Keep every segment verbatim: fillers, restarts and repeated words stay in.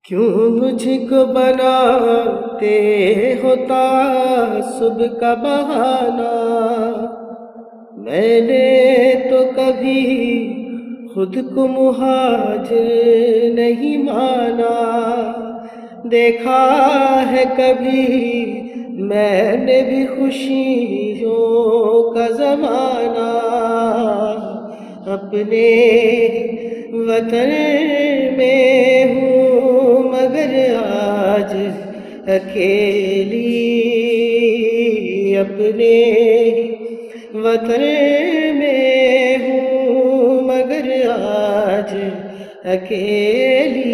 کیوں مجھ کو بناتے ہو تعصب کا بہانہ؟ میں نے تو کبھی خود کو مہاجر نہیں مانا، دیکھا ہے کبھی میں نے بھی خوشیوں کا زمانہ۔ اپنے وطن میں ہوں مگر آج اکیلی، اپنے وطن میں ہوں مگر آج اکیلی۔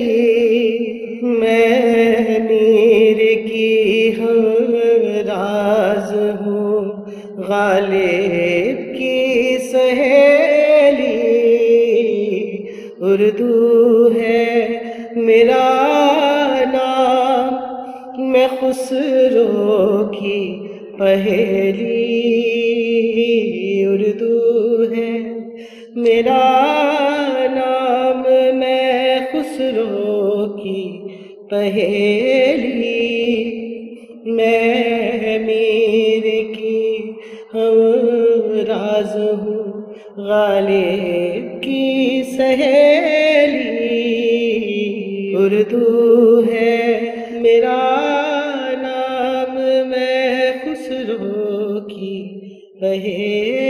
میں میر کی ہم راز ہوں، غالب کی سہیلی، اردو ہے میرا نام، میں خسرو کی پہیلی، اردو ہے میرا نام، میں خسرو کی پہیلی۔ میں میر کی ہم راز ہوں، غالب کی سہیلی، اردو ہے میرا نام، میں خسرو کی پہیلی۔